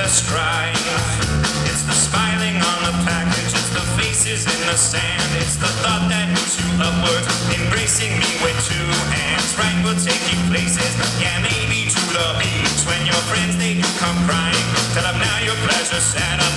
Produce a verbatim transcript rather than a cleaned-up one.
stride. It's the smiling on the package, it's the faces in the sand, it's the thought that moves you upwards, embracing me with two hands. Right will take you places, yeah, maybe to the beach, when your friends, they do come crying, tell them now your pleasure's sad.